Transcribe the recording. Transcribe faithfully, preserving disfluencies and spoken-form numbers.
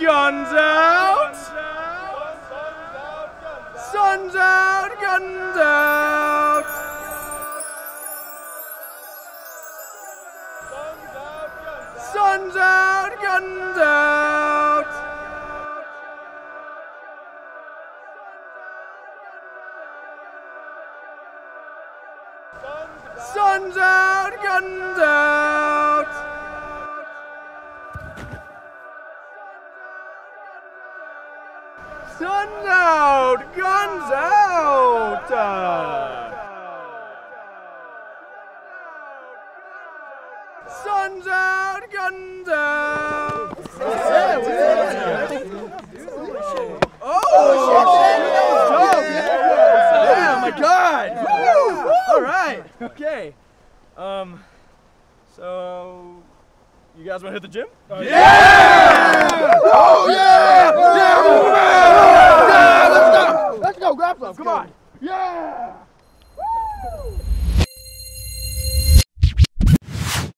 guns out! Sun's out, guns out! Sun's out, guns out! Sun's out, guns out! Sun's out, guns out! Sun's out, guns out! Oh, yeah, my God! Woo! All right, okay. Um, so you guys want to hit the gym? Uh, yeah! yeah! Oh yeah! Yeah! Yeah! Yeah! Let's go! Let's go! Grab some! Come on! Yeah!